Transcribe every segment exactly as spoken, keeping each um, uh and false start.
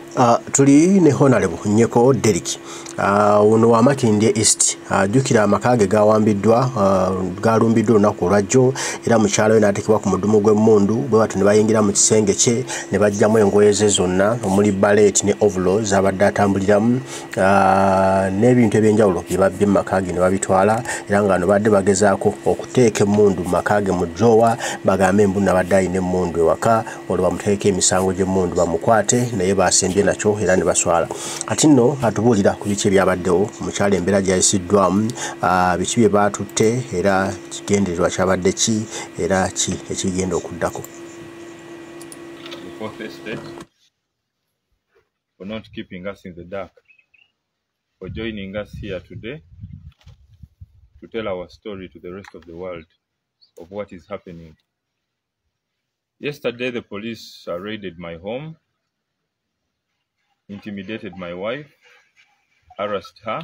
Uh, tuli ne Honorable Nyeko Derrick uh, ono wa Makindye East ajukira uh, amakage gawambiddwa uh, galumbiddwa olunaku olwajjo era mukyalo we n'ateekebwa ku mudumu gw'emmundu bwe bati ne bayingira mu kisenge kye ne bajjamu engoye ze zonna omuli ballet ne overalls abadde atambuliramu uh, n'ebintu ebyenjawulo bye babbye mu makage ne babitwala era nga bano badde bagezaako okuteeka emmundu mu makage mu drawer bagambe emmundu abadde alina emmundu ewaka olwo bamuteeka emisango gy'emmundu bamukwate naye basembye nakyo era ne baswala. Ati nno atubuulira ku biki ebyabaddewo omukyala embeera gyayisiddwamu uh, biki bye baatutte era kigendererwa kyabadde ki era ki ekigenda okuddako. The fourth estate for not keeping us in the dark, for joining us here today to tell our story to the rest of the world of what is happening. Yesterday the police uh, raided my home, intimidated my wife, harassed her,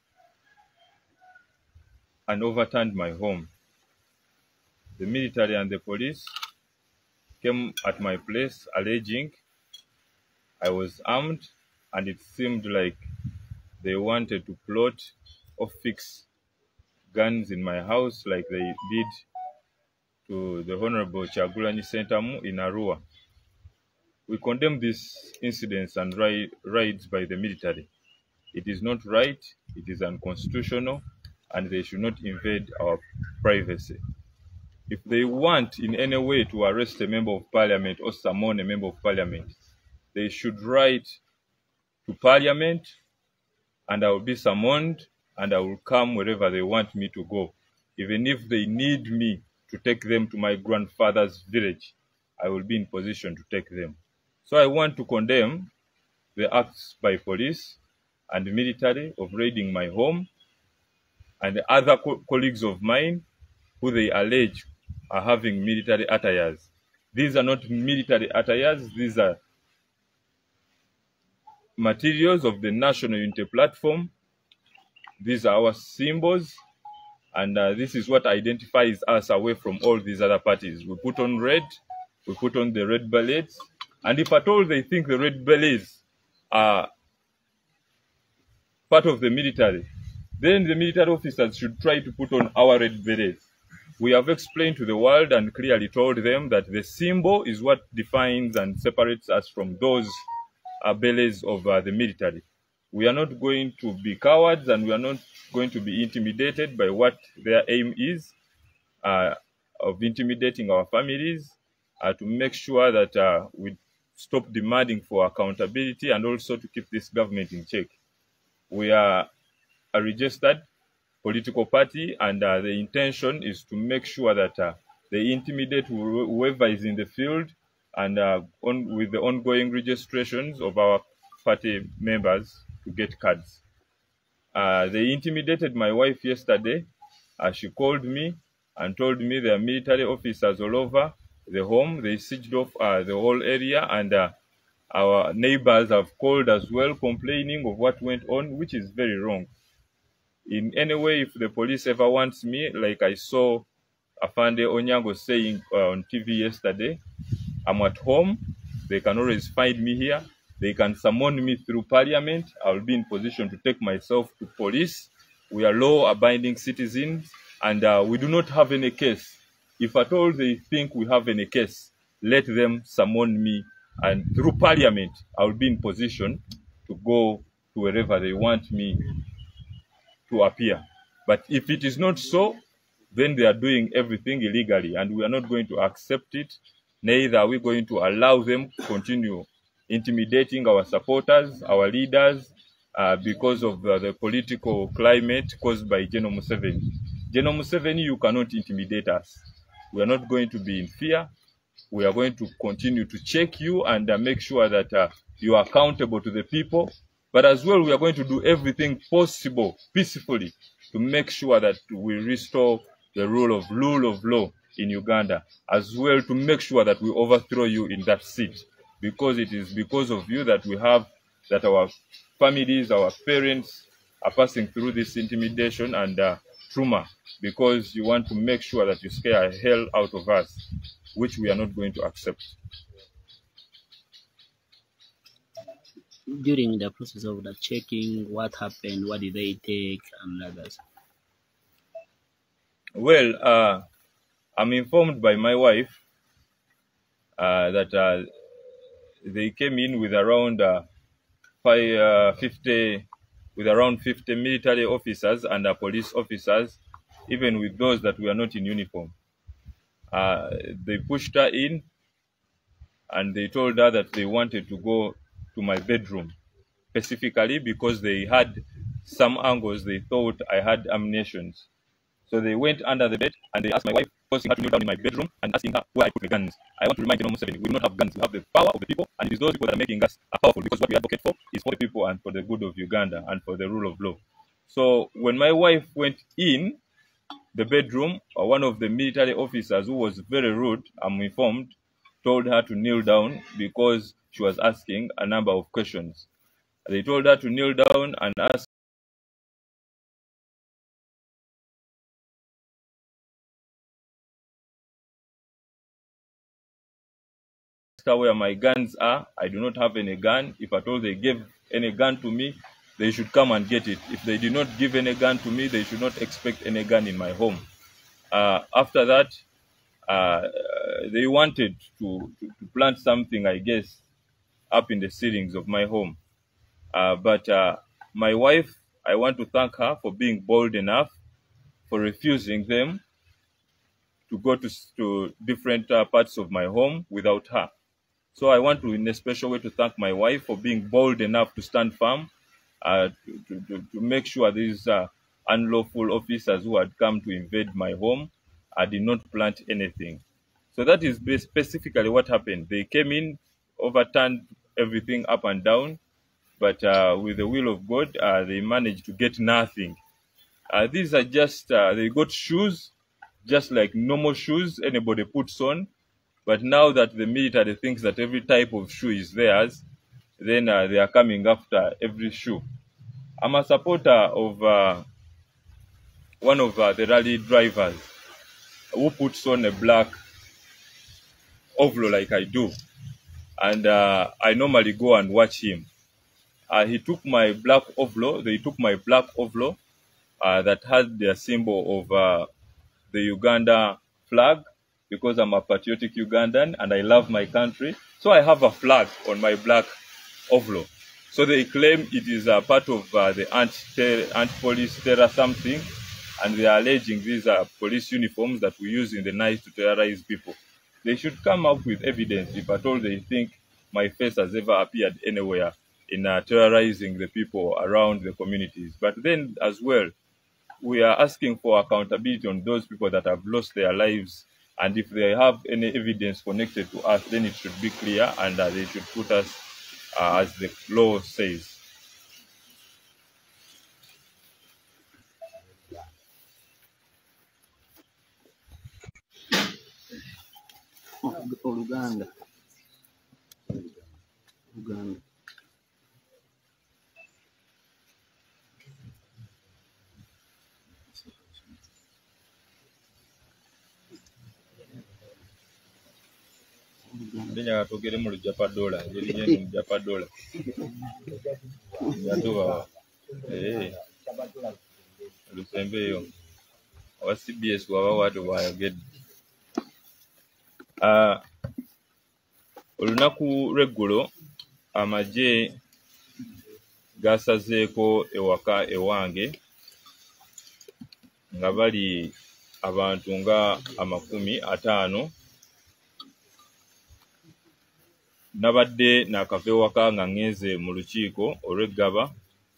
and overturned my home. The military and the police came at my place alleging I was armed, and it seemed like they wanted to plot or fix guns in my house like they did to the Honorable Kyagulanyi Ssentamu in Arua. We condemn these incidents and raids by the military. It is not right, it is unconstitutional, and they should not invade our privacy. If they want in any way to arrest a member of parliament or summon a member of parliament, they should write to parliament, and I will be summoned, and I will come wherever they want me to go. Even if they need me to take them to my grandfather's village, I will be in position to take them. So I want to condemn the acts by police and the military of raiding my home, and the other co colleagues of mine who they allege are having military attires. These are not military attires, these are materials of the National Unity Platform. These are our symbols, and uh, this is what identifies us away from all these other parties. We put on red, we put on the red berets, and if at all they think the red berets are part of the military, then the military officers should try to put on our red berets. We have explained to the world and clearly told them that the symbol is what defines and separates us from those uh, berets of uh, the military. We are not going to be cowards, and we are not going to be intimidated by what their aim is uh, of intimidating our families, uh, to make sure that uh, we stop demanding for accountability and also to keep this government in check. We are a registered political party, and uh, the intention is to make sure that uh, they intimidate wh whoever is in the field, and uh, on, with the ongoing registrations of our party members to get cards. Uh, they intimidated my wife yesterday. Uh, she called me and told me there are military officers all over the home. They sieged off uh, the whole area, and uh, our neighbors have called as well, complaining of what went on, which is very wrong. In any way, if the police ever wants me, like I saw Afande Onyango saying uh, on T V yesterday, I'm at home, they can always find me here. They can summon me through parliament. I'll be in position to take myself to police. We are law-abiding citizens, and uh, we do not have any case. If at all they think we have any case, let them summon me, and through parliament, I'll be in position to go to wherever they want me to appear. But if it is not so, then they are doing everything illegally, and we are not going to accept it. Neither are we going to allow them to continue intimidating our supporters, our leaders, uh, because of uh, the political climate caused by General Museveni. General Museveni, you cannot intimidate us. We are not going to be in fear. We are going to continue to check you and uh, make sure that uh, you are accountable to the people. But as well, we are going to do everything possible peacefully to make sure that we restore the rule of rule of law in Uganda, as well to make sure that we overthrow you in that seat, because it is because of you that we have, that our families, our parents are passing through this intimidation and uh, trauma, because you want to make sure that you scare hell out of us, which we are not going to accept. during the process of the checking, what happened, what did they take, and others? Well, uh, I'm informed by my wife uh, that uh, they came in with around uh, five, uh, fifty, with around fifty military officers and uh, police officers, even with those that were not in uniform. Uh, they pushed her in, and they told her that they wanted to go to my bedroom, specifically because they had some angles they thought I had ammunitions. So they went under the bed and they asked my wife, forcing her to kneel down in my bedroom and asking her where I put the guns. I want to remind General Museveni, we do not have guns, we have the power of the people, and it is those people that are making us powerful, because what we advocate for is for the people and for the good of Uganda and for the rule of law. So when my wife went in the bedroom, uh, one of the military officers, who was very rude, I'm informed, told her to kneel down because she was asking a number of questions. They told her to kneel down and ask her where my guns are. I do not have any gun. If at all they gave any gun to me, they should come and get it. If they did not give any gun to me, they should not expect any gun in my home. Uh, after that, uh, they wanted to, to, to plant something, I guess, up in the ceilings of my home. Uh, but uh, my wife, I want to thank her for being bold enough, for refusing them to go to, to different uh, parts of my home without her. So I want to, in a special way, to thank my wife for being bold enough to stand firm, uh, to, to, to make sure these uh, unlawful officers who had come to invade my home uh, did not plant anything. So that is specifically what happened. They came in, overturned everything up and down, but uh, with the will of God, uh, they managed to get nothing. Uh, these are just, uh, they got shoes, just like normal shoes anybody puts on. But now that the military thinks that every type of shoe is theirs, then uh, they are coming after every shoe. I'm a supporter of uh, one of uh, the rally drivers who puts on a black ovlo like I do. And uh, I normally go and watch him. Uh, he took my black ovlo, they took my black ovlo uh, that had the symbol of uh, the Uganda flag, because I'm a patriotic Ugandan and I love my country. So I have a flag on my black ovlo. So they claim it is a part of uh, the anti-police terror something, and they are alleging these are police uniforms that we use in the night to terrorize people. They should come up with evidence if at all they think my face has ever appeared anywhere in uh, terrorizing the people around the communities. But then as well, we are asking for accountability on those people that have lost their lives, and if they have any evidence connected to us, then it should be clear, and uh, they should put us uh, as the law says. Uganda. Uganda. Ndenya atogere mu Japa dollar, yeri yenu mu Japa dollar. Yatuba. Eh. Lusembe yo. Wa C B S waba watu bayogedde. Ah, olunaku lweggulo amagye gasazeeko ewaka ewange nga bali abantu nga amakumi ataano. Nabadde nakava ewaka nga ngenze mu lukiiko olw'eggaba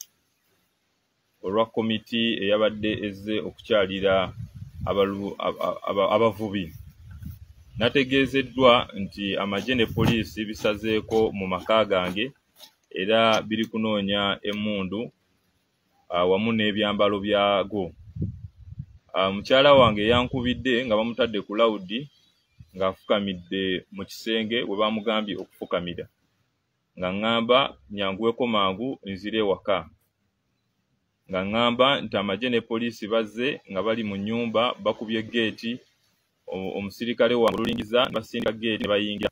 olwa komiti eyabadde ezze okukyalira abavubi. Nategeezeddwa nti amagye ne poliisi bisazeeko mu maka gange era biri kunoonya emmundu wamu n'ebyambalo byago. Mukyala wange yankubidde nga bamutadde ku lawudi ng'afukamidde mu kisenge we bamugambye okufukamira, nga ŋŋamba nyanguweko mangu nzire ewaka, nga ŋŋamba nti amagye ne poliisi bazze nga bali mu nnyumba bakubye geeti, omusirikale wange olulingiza ne basindika geeti ne bayingira.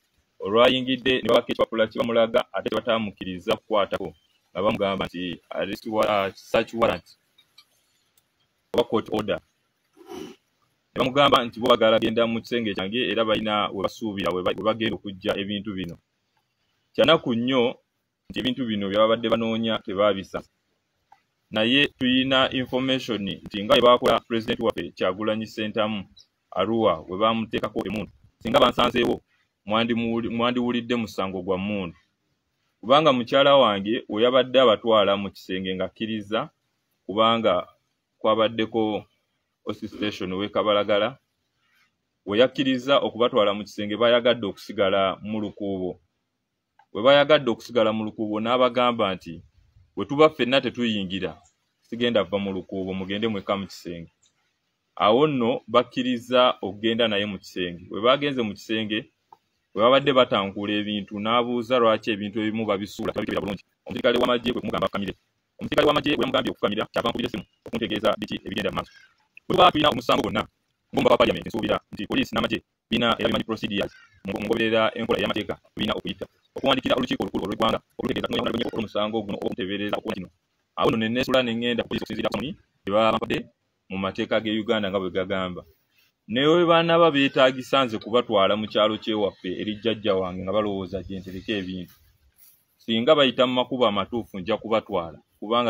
olwayingidde ne babaka ekipapula kye bamulaga ate batamukkiriza kukwatako nga bamugamba nti arrest warrant, search warrant oba court order. Ne bamugamba nti bo bagala genda mu kisenge kyange era balina we basuubira we bagenda okujja ebintu bino. Kyanaku nnyo nti ebintu bino bye babadde banoonya tebaabisa. Naye tuyina information nti nga bakola president waffe Kyagulanyi Ssentamu Arua we bamuteekako emundu singa bansanzeewo mwandiwulidde musango gwa mmundu kubanga mukyala wange we yabadde abatwala mu kisenge ng'akkiriza kubanga kwabaddeko Osi station we Kabalagala we yakkiriza okubatwala mu kisenge bayagadde okusigala mu lukuubo. We bayagadde okusigala mu lukuubo n'abagamba nti we tuba ffenna tetuyingira sigenda va mu lukuubo mugende mweka mu kisenge. Awo nno bakkiriza okugenda naye mu kisenge. We bagenze mu kisenge we babadde batankula ebintu n'abuuza lwaki ebintu ebimu babisuula tabikira bulungi. Omusirikale w'amagye kwe kumugamba afukamire. Omusirikale w'amagye bwe yamugambye okufukamira kyava nkubira essimu okuntegeeza biki ebigenda mu maaso. Bwe tuba tulina omusango gwonna ng'omba ba parliament nsuubira nti poliisi n'amagye bina era bimanyi procedures mu ngoberera enkola y'amateeka bina okuyita okuwandikira olukiiko olukulu olw'eggwanga olutegeeza kunonya obulungi olw'omusango guno okuteebereza okuwa kino. Awo nno ne neesula ne ngenda poliisi okusinziira ku bye baba bampadde mu mateeka g'e Uganda nga bwe gagamba. Naye baanaba beetaagisa nze kubatwala mu kyalo kyewaffe eri jjajja wange nga balowooza gye ntereka ebintu. Singa bayita mu makubo amatuufu nja kubatwala kubanga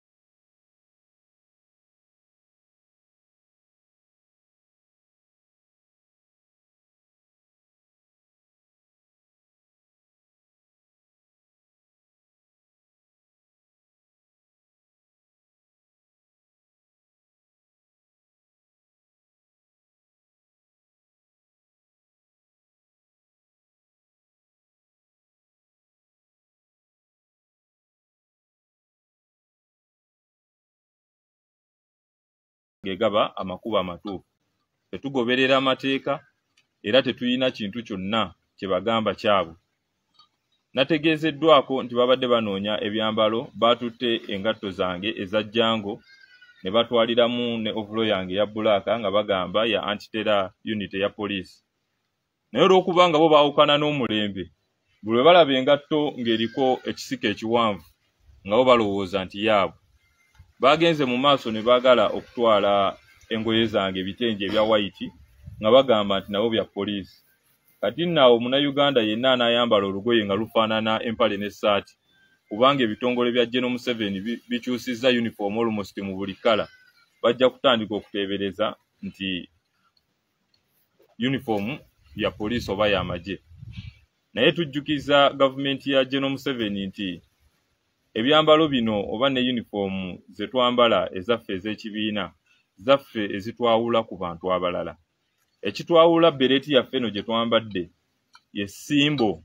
gegaba amakubo amatuufu. Tetugoberera amateeka era tetuyina kintu kyonna kye bagamba kyabwe. Nategeezeddwako nti babadde banoonya ebyambalo baatutte engatto zange eza Django ne batwaliramu ne ovulo yange ya bbulaaka nga bagamba ya anti-terror unit ya poliisi. Naye olw'okuba nga bo baawukana n'omulembe buli lwe balaba engatto ng'eriko ekisika ekiwanvu nga bo balowooza nti yaabwe. Bagenze mu maaso ne baagala okutwala engoye zange ebitengi ebya white nga bagamba nti nabo bya poliisi. Kati naawo Munnayuganda yenna anaayambala olugoye nga lufaanana empale n'essaati kubanga ebitongole bya General Museveni bikyusizza uniform almost mu buli kala bajja kutandika okuteebereza nti uniform ya poliisi oba y'amagye. Naye tujjukiza gavumenti ya General Museveni nti ebyambalo bino oba ne uniform ze twambala ezaffe ez'ekibiina zaffe ezitwawula ku bantu abalala. Ekitwawula bereti yaffe eno gye twambadde ye ssimbo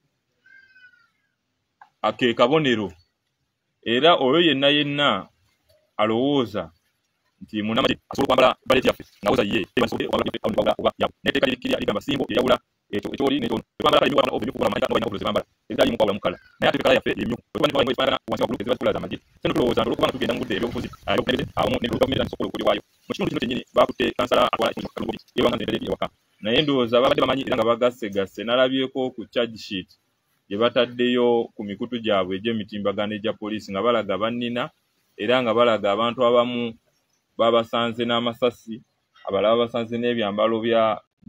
ake kabonero era oyo yenna yenna alowooza nti munamagye asobola kwambala bereti yaffe ngawooza ye oba yabo neteeka lirikirya ligamba ssimbo eyawula ekyoli n'ekyono twambala kale ebyo ebyo kubala mayika n'obalina zebambala ebitali mu kwawula mu kala naye ate kala yaffe emyu twambala twambala ebifaanana wansi waggulu eziba zikula z'amagye seno tulowooza nti olw'okuba tugenda mu budde ebyobufuzi ebyobukulembeze awamu ne gavumenti n'asobola okuli waayo mu kitundu kino kyennyini bakutte kansala atwala ekitundu kalugobi yebanga nzendere ewaka naye ndowooza babadde bamanyi era nga bagassegase nalabyeko ku charge sheet gye bataddeyo ku mikutu gyabwe egy'emitimbagano egya poliisi nga balaga bannina era nga balaga abantu abamu babasanze n'amasasi abalala babasanze n'ebyambalo bya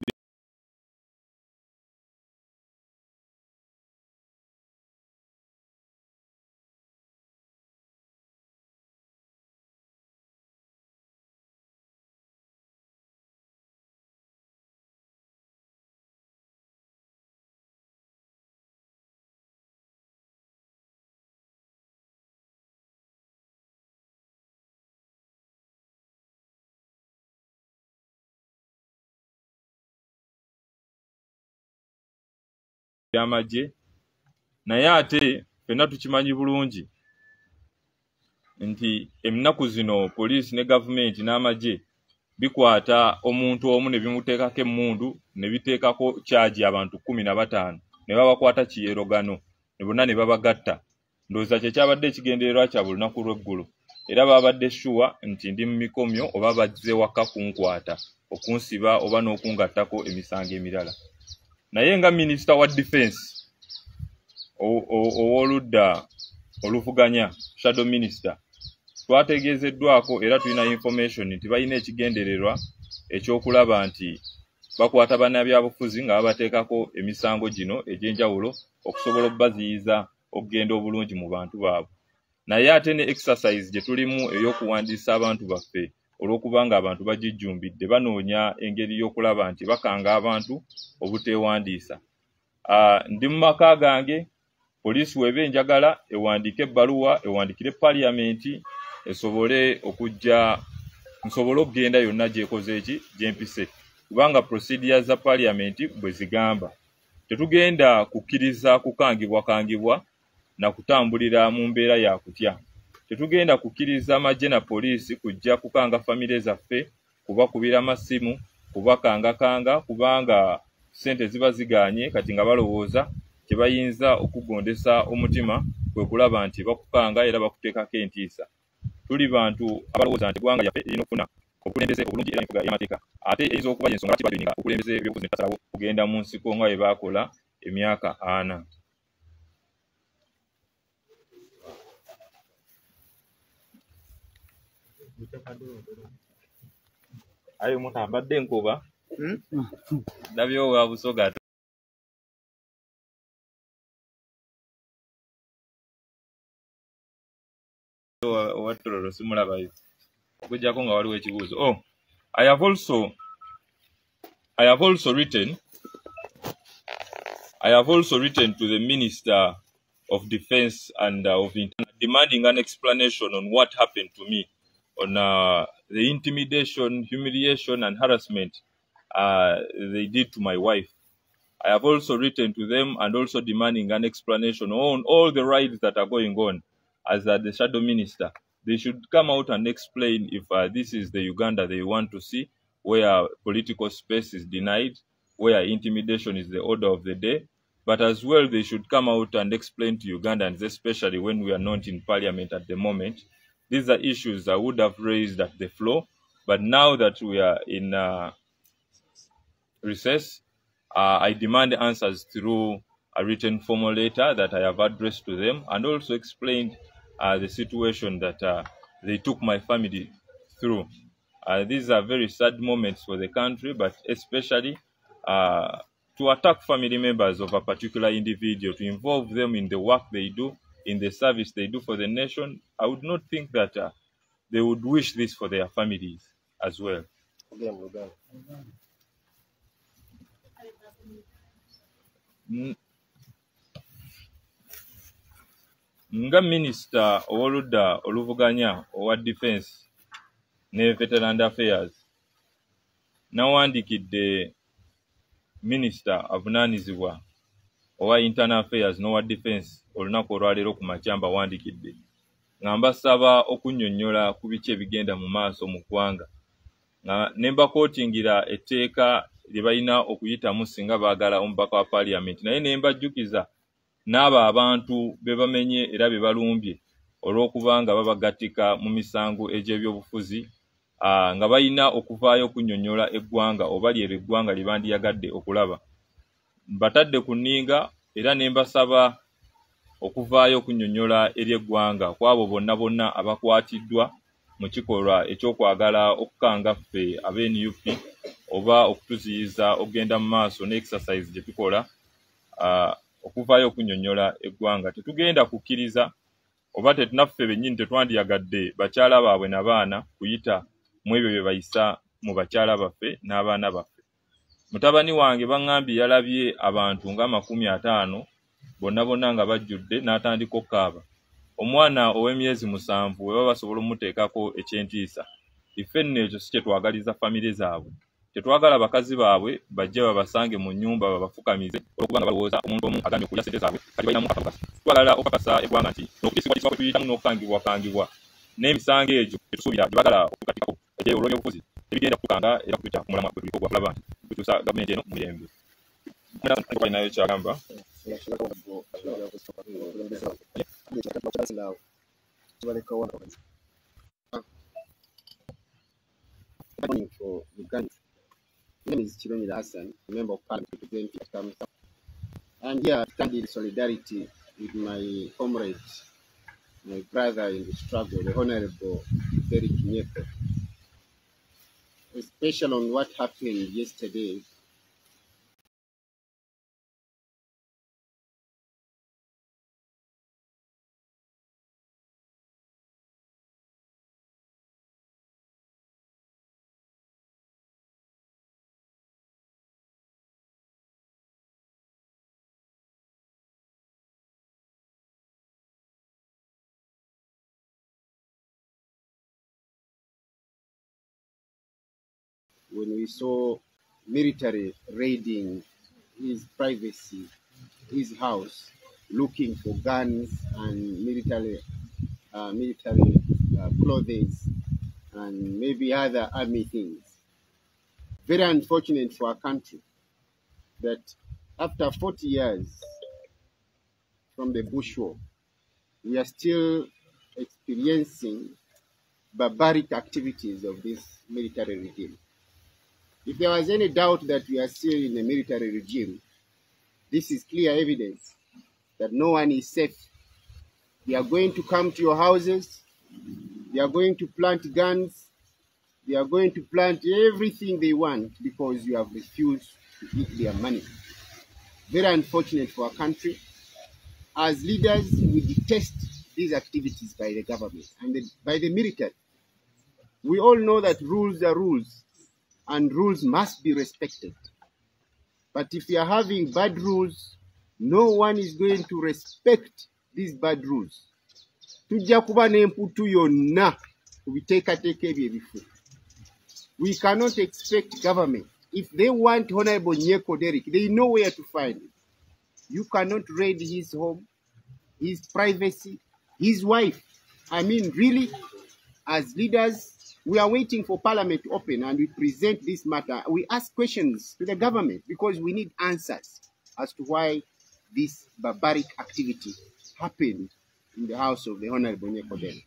byamagye. Naye ate ffenna tukimanyi bulungi nti ennaku zino poliisi ne gavumenti n'amagye bikwata omuntu omu ne bimuteekako emmundu ne biteekako kyaji abantu kkumi na bataano ne babakwata kiyerogano ne bonna ne babagatta. Ndowooza kye kyabadde ekigendererwa kya buli lunaku lw'eggulu era babadde shuwa nti ndi mu mikomyo oba bazze waka kunkwata okunsiba oba n'okungattako emisango emirala. naye nga Minister wa Defense ow'oludda oluvuganya Shadow Minister twategeezeddwako era tulina information nti balina ekigendererwa ekyokulaba nti bakwata bannabyabufuzi nga babateekako emisango gino egy'enjawulo okusobola obbaziyiza okugenda obulungi mu bantu baabwe. Naye ate ne exercise gye tulimu ey'okuwandiisa abantu baffe olw'okubanga abantu bagijjumbidde banoonya engeri y'okulaba nti bakanga abantu obuteewandiisa. Uh, ndi mu maka gange, poliisi weba enjagala ewandiike ebbaluwa ewandikire paliamenti esobole okujja nsobole okugenda yonna gy'ekoze eki gy'empise kubanga procedures za paliamenti bwe zigamba. Tetugenda kukkiriza kukangibwa kangibwa na kutambulira mu mbeera ya kutya. Tetugenda kukkiriza amagye na poliisi kujja kukanga famire zaffe, kubakubira amasimu, kubakanga kanga kubanga sente ziba ziganye kati nga balowooza kye bayinza okugondesa omutima kwe kulaba nti bakukanga era bakuteekako entiisa. Tuli bantu abalowooza nti eggwanga lyaffe erina okufuna obukulembeze obulungi era enfuga y'amateeka. Ate eyinza okuba y'ensonga lwaki bajoyininga obukulembeze by'obufuzi ne basalawo kugenda mu nsiko nga bwe baakola emyaka ana. Ayo omuntu abadde enkuba ndabyo wa busoga watololo simulabayo okujjako nga waliwo ekibuuzo. Oh, I have also I have also written I have also written to the Minister of Defense and uh, of Internal demanding an explanation on what happened to me, on uh, the intimidation, humiliation and harassment uh, they did to my wife. I have also written to them and also demanding an explanation on all the raids that are going on. As uh, the Shadow Minister, they should come out and explain if uh, this is the Uganda they want to see, where political space is denied, where intimidation is the order of the day. But as well, they should come out and explain to Ugandans, especially when we are not in parliament at the moment. These are issues I would have raised at the floor, but now that we are in uh, recess, uh, I demand answers through a written formal letter that I have addressed to them and also explained uh, the situation that uh, they took my family through. Uh, these are very sad moments for the country, but especially uh, to attack family members of a particular individual, to involve them in the work they do, in the service they do for the nation. I would not think that uh, they would wish this for their families as well. Mm. Nga Minister ow'oludda oluvuganya owa Defense ne Veteran Affairs nawandikidde Minister avunaanyizibwa owa Internal Affairs n'owa Defense olunaku olwaleero ku makya mbawandikidde nga mbasaba okunnyonnyola ku biki ebigenda mu maaso mu ggwanga nga ne mbakootingira etteeka lye balina okuyitamu singa baagala omubaka wa Parliament, naye ne mbajjukiza n'abo abantu be bamenye era be balumbye olw'okuba nga babagattika mu misango egy'ebyobufuzi uh, nga balina okuvaayo okunnyonnyola eggwanga oba lyero eggwanga lye bandiyagadde okulaba. Mbatadde ku nninga era ne mbasaba okuvaayo okunnyonnyola eri eggwanga ku abo bonna bonna abakwatiddwa mu kikolwa ekyokwagala okukanga ffe ab'N U P oba okutuziyiza okugenda mu maaso ne exercise gye tukola uh, okuvaayo okunnyonnyola eggwanga. Tetugenda kukkiriza oba tetunaffe bennyini tetwandiyagadde bakyala baabwe n'abaana kuyita mu ebyo bye bayisa mu bakyala baffe n'abaana baffe. Mutabani wange baŋŋambye yalabye abantu ng'amakumi ataano bonna bonna nga bajjudde n'atandika okkaaba. Omwana ow'emyezi musanvu we baba basobola omuteekako ekyentiisa. Iffe nno ekyo si kye twagaliza famire zaabwe. Tetwagala bakazi baabwe bajje babasange mu nnyumba babafukamize olw'okubanga balowooza omuntu omu agambye okulya ssente zaabwe kati balinamu akakasa. Twagala okukakasa eggwanga nti n'okutisibwa kisibwa kwe tuyitamu n'okukangibwa kangibwa n'emisango egyo tetusuubira gye bagala okutukatikako egye olw'ebyobufuzi ebigenda kutukanga era kutuca ku mulamwa gwe tuliko ogw'okulaba nti tukyusa gavumenti eno mu mirembe. Nayo kyagamba for Uganda. My name is Chiromira Hassan, a member of Parliament. event that comes up. And here, I stand in solidarity with my comrade, my brother in the struggle, the Honorable Derek Nyeko, especially on what happened yesterday. When we saw military raiding his privacy, his house, looking for guns and military, uh, military uh, clothes and maybe other army things. Very unfortunate for our country that after forty years from the Bush War, we are still experiencing barbaric activities of this military regime. If there was any doubt that we are still in a military regime, this is clear evidence that no one is safe. They are going to come to your houses, they are going to plant guns, they are going to plant everything they want because you have refused to eat their money. Very unfortunate for our country. As leaders, we detest these activities by the government and the, by the military. We all know that rules are rules, and rules must be respected. But if you are having bad rules, no one is going to respect these bad rules. Tujja kuba n'emputu yonna kubiteekateeka ebyo ebifu. We cannot expect government. If they want Honorable Nyeko Derek, they know where to find him. You cannot raid his home, his privacy, his wife. I mean, really, as leaders, we are waiting for Parliament to open and we present this matter. We ask questions to the government because we need answers as to why this barbaric activity happened in the house of the Honorable Nyeko Derek.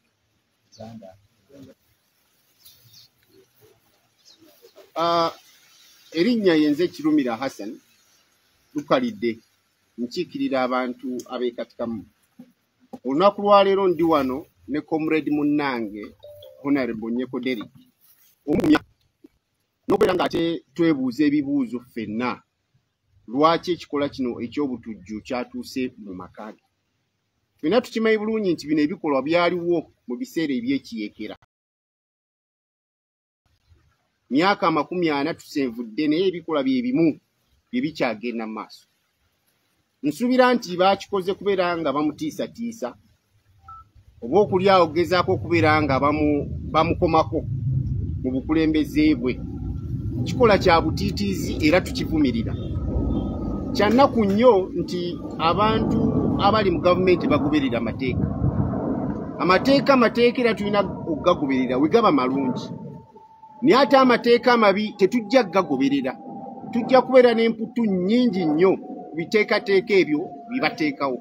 Uh, Erinnya yenze Kirumira Hassan lukalidde nkiikirira abantu abeekatikamu. Olunaku lwa leero ndi wano ne comrade munnange Honorable Nyeko Derek. Omumya n'okubeera ng'ate twebuuza ebibuuzo ffenna lwaki ekikola kino eky'obutujju kyatuuse mu maka ge. Ffenna tukimanyi bulungi nti bino ebikolwa byaliwo mu biseera eby'ekiyeekera. Myaka amakumi ana tusenvudde naye ebikola bye bimu bye bikyagenda mu maaso. Nsuubira nti baakikoze kubeera nga bamutiisatiisa oba okuli awo okugezaako okubeera nga bamukomako mu bukulembeze bwe. Kikola kya butiitiizi era tukivumirira. Kya nnaku nnyo nti abantu abali mu gavumenti bagoberera amateeka. Amateeka amateeka era tulina okugagoberera we gaba malungi. Naye ate amateeka amabi tetujja gagoberera. Tujja kubeera n'emputu nnyingi nnyo biteekateeka ebyo bibateekawo.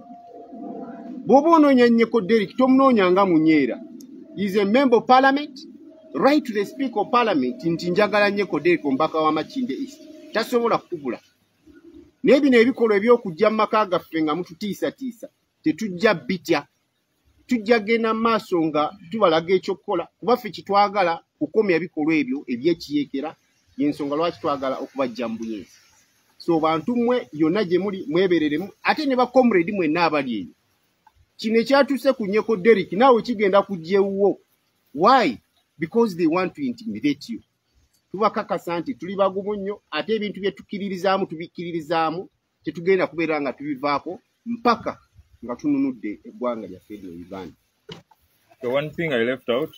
Bw'oba onoonya Nyeko Derek tomunoonya nga munyeera. He is a member of parliament. Write to the speaker of parliament nti njagala Nyeko Derek omubaka wa Makindye East. Tasobola kukubula. Naye bino ebikolwa eby'okujja mu maka gaffe nga mututiisatiisa tetujja bitya. Tujja genda maaso nga tubalaga ekyokukola kuba ffe kitwagala kukomya bikolwa ebyo eby'ekiyeekera y'ensonga lwaki twagala okubajja mu buyenzi. So bantu mmwe yonna gye muli mwebereremu ate ne bakomredi mwenna abali eyo. Kino ekyatuuse ku Nyeko Derek naawe kigenda kujja ewuwo. Why? Because they want to intimidate you. Tubakakasa nti tuli bagumu nnyo ate ebintu bye tukkiririzaamu tubikkiririzaamu tetugenda kubeera nga tubivaako mpaka nga tununudde eggwanga lyaffe lino Uganda. The one thing I left out,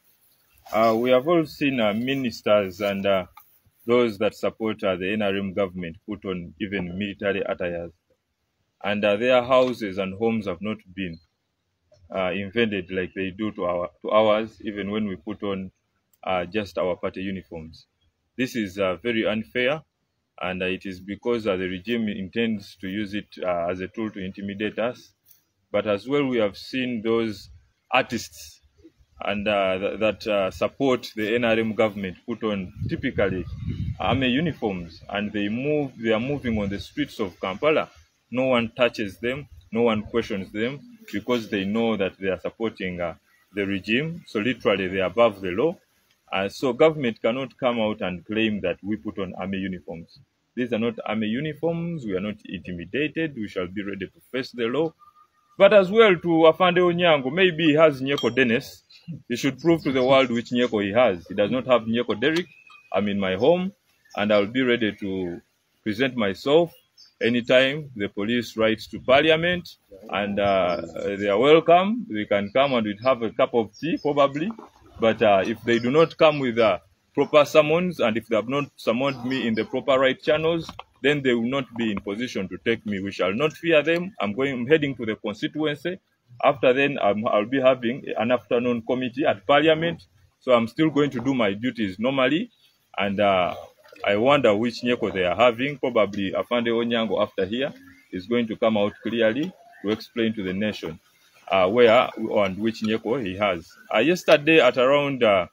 uh, we have all seen uh, ministers and uh, those that support uh, the N R M government put on even military attires. And uh, their houses and homes have not been uh, invaded like they do to our to ours, even when we put on uh, just our party uniforms. This is uh, very unfair, and uh, it is because uh, the regime intends to use it uh, as a tool to intimidate us. But as well, we have seen those artists and uh, th that uh, support the N R M government put on typically army uniforms and they move, they are moving on the streets of Kampala. No one touches them, no one questions them because they know that they are supporting uh, the regime. So literally they are above the law. Uh, so government cannot come out and claim that we put on army uniforms. These are not army uniforms. We are not intimidated. We shall be ready to face the law. But as well to Afande Onyango, maybe he has Nyeko Dennis. He should prove to the world which Nyeko he has. He does not have Nyeko Derrick. I'm in my home and I'll be ready to present myself anytime the police writes to Parliament, and uh, they are welcome. They can come and we'd have a cup of tea probably. But uh, if they do not come with uh, proper summons, and if they have not summoned me in the proper right channels, then they will not be in position to take me. We shall not fear them. I'm going, I'm heading to the constituency. After then, I'm, I'll be having an afternoon committee at Parliament. So I'm still going to do my duties normally. And uh, I wonder which Nyeko they are having. Probably Afande Onyango after here is going to come out clearly to explain to the nation uh, where and which Nyeko he has. Uh, yesterday at around uh,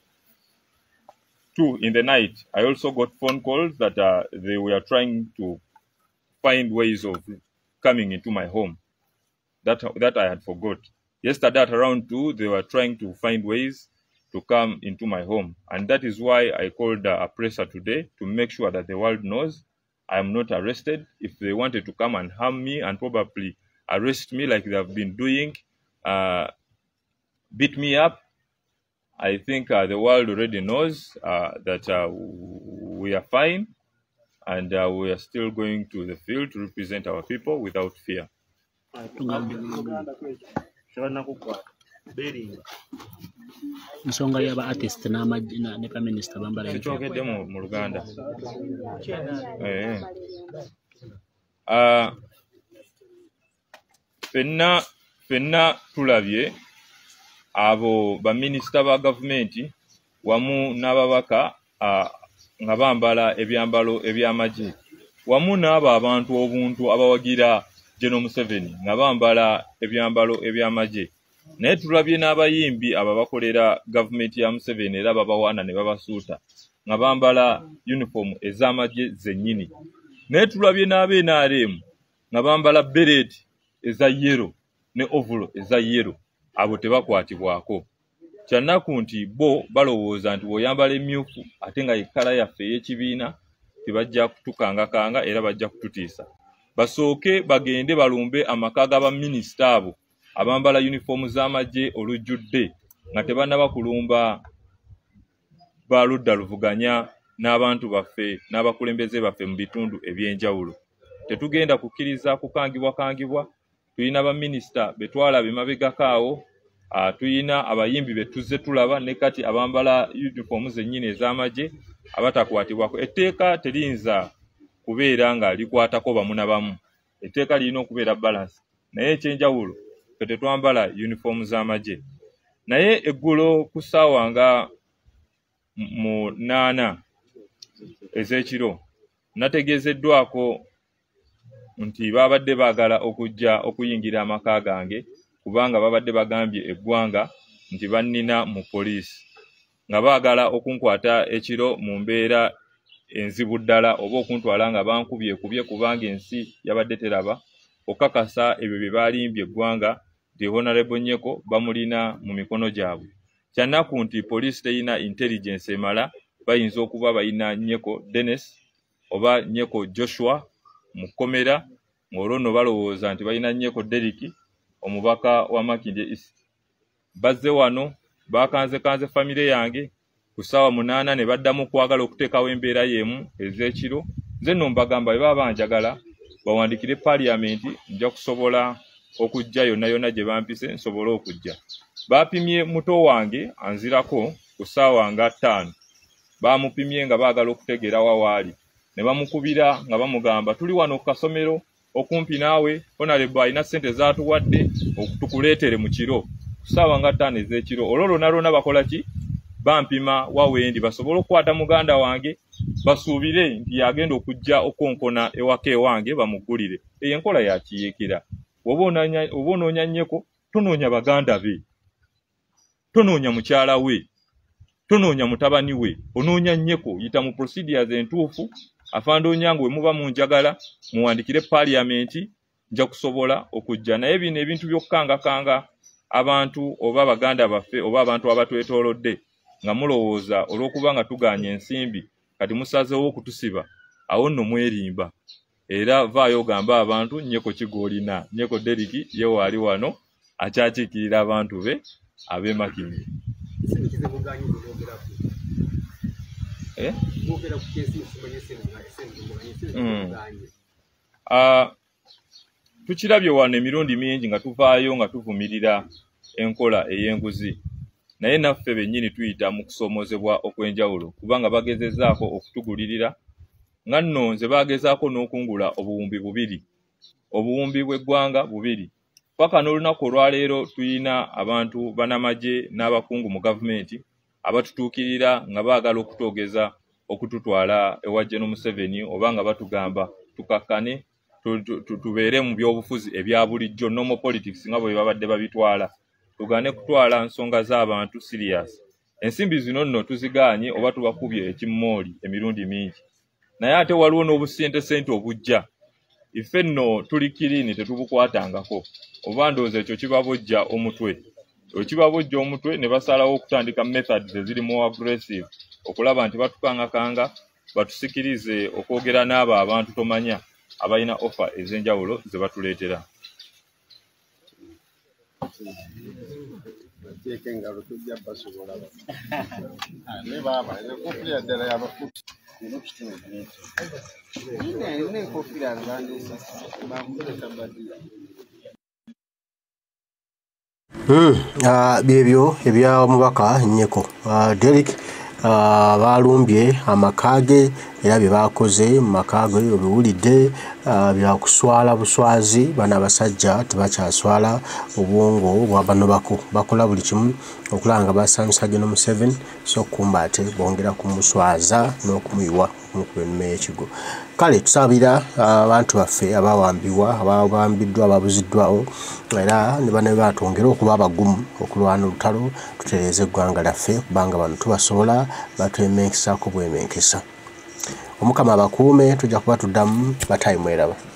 two in the night, I also got phone calls that uh, they were trying to find ways of coming into my home. That, that I had forgot. Yesterday at around two, they were trying to find ways to come into my home. And that is why I called uh, a presser today to make sure that the world knows I am not arrested. If they wanted to come and harm me and probably arrest me like they have been doing, uh, beat me up, I think uh, the world already knows uh, that uh, we are fine and uh, we are still going to the field to represent our people without fear. Nsonga yaba artist na majina ne prime minister bambala kichokede mu mu Luganda eh ah fenna fenna tulabye abo ba minister ba government wamu n'ababaka nga bambala ebyambalo ebyamaje wamu n'abo abantu obuntu abawagira General Museveni nga bambala ebyambalo ebyamaje. Naye tulabye n'abayimbi ababakolera government ya Museveni era babawana ne babasuuta nga bambala uniform ez'amagye zennyini. Naye tulabye n'abe N R M nga bambala beret eza yellow ne overall eza yellow. Abo tebakwatibwako. Kyannaku nti bo balowooza nti bw'oyambala emmyufu ate nga ekkala yaffe ey'ekibiina tebajja kutukangakanga era bajja kututiisa. Basooke bagende balumbe amaka g'abaminisita abo abambala uniform z'amagye olujjudde nga tebannaba kulumba baludda luvuganya n'abantu baffe n'abakulembeze baffe mu bitundu eby'enjawulo. Tetugenda kukkiriza kukangibwa kangibwa. Tuyina abaminisita betwala bemabegakaawo, uh, tuyina abayimbi betuze tulaba ne kati abambala uniform zennyini ez'amagye abatakwatibwako. Etteeka terinza kubeera nga likwatako bamu na bamu. Etteeka lirina okubeera balance. Naye ekyenjawulo fe tetwambala uniform z'amagye. Naye eggulo ku ssaawa nga mu naana ez'ekiro nategeezeddwako nti babadde baagala okujja okuyingira amaka gange kubanga babadde bagambye eggwanga nti bannina mu poliisi nga baagala okunkwata ekiro mu mbeera enzibu ddala oba okuntwala nga bankubye kubye kubanga ensi yabadde teraba okakasa ebyo bye baalimbye eggwanga nti Honorable Nyeko bamulina mu mikono gyabwe. Kyannaku nti poliisi teyina intelligence emala, bayinza okuba bayina Nyeko Dennis oba Nyeko Joshua mu kkomera ng'olwo nno balowooza nti balina Nyeko Derrick omubaka wa Makindye East. Bazze wano bakanze kanze famire yange ku ssaawa munaana ne baddamu kwagala okuteekawo embeera y'emu ez'ekiro. Nze nno mbagamba bwe baba banjagala bawandikire Parliament nja kusobola okujja yonna yonna gye bampise nsobole okujja. Baapimye muto wange anzirako ku ssaawa nga ttaano. Baamupimye nga baagala okutegeera wa waali. Ne bamukubira nga bamugamba tuli wano ku kasomero okumpi naawe, Honorable alina ssente zaatuwadde okutukuleetere mu kiro. Ku ssaawa nga ttaano ez'ekiro. Olwo lwonna lwonna bakola ki? Bampima wawendi basobole okukwata muganda wange basuubire nti yagenda okujja okonkona ewaka ewange bamugulire. Eyo enkola ya kiyeekera. Oba onoonya Nyeko, tonoonya baganda be, tonoonya mukyala we. tonoonya mutabani we onoonya nnyeko yita mu procedures entuufu afande Onyango we muba munjagala muwandikire parliament nja kusobola okujja naye bino ebintu by'okkanga kanga abantu oba baganda baffe oba abantu abatwetoolodde nga mulowooza olw'okuba nga tuganya ensimbi kati musazeewo okutusiba awo nno mwerimba era vaayo ogamba abantu nnyeko kigoolina nnyeko Deriki ye waali wano akyakiikirira abantu be ab'e Makindye. Eh? Mm. Uh, tukirabye wano emirundi mingi nga tuvaayo nga tuvumirira enkola ey'enguzi naye naffe bennyini tuyita mu kusoomozebwa okw'enjawulo kubanga bagezezzaako okutugulirira nga nno nze bagezaako n'okungula obuwumbi bubiri obuwumbi bw'eggwanga bubiri paka n'olunaku olwaleero tuyina abantu banamagye n'abakungu mu gavumenti abatutuukirira nga baagala okutwogeza okututwala ewa General Museveni oba nga batugamba tukakkane tubeere mu byobufuzi ebya bulijjo normal politics nga bwe babadde babitwala tugane kutwala nsonga z'abantu serious. Ensimbi zino nno tuzigaanye oba tubakubye ekimmooli emirundi mingi naye ate waliwo n'obusente sente obujja ife nno tuli kirini tetubukwatangako oba ndowooza ekyo kibabojja omutwe ekibabojja omutwe ne basalawo okutandika methods eziri more aggressive okulaba nti batukangakanga batusikirize okwogera n'abo abantu tomanya abalina offer ez'enjawulo ze batuleetera. Hmm, uh, byebyo ebya omubaka Nnyeko uh, Derek uh, balumbye amakage era bye bakoze mu makage obiwulidde uh, bya kuswala buswazi bana basajja tebakyaswala obwongo bwa bano bako bakola buli kimu okulanga basanyusa General Museveni so kumbate bongera kumuswaza n'okumuyiwa mukweme ekigo kale tusabira abantu uh, baffe abawambiwa abawambiddwa ababuziddwawo era ne bane batongera okuba abagumu okulwana olutalo tutereeze eggwanga laffe kubanga bano tubasobola batwemenkesako bwemenkesa. Omukama abakuume tujja kuba tuddamu batayi mweraba.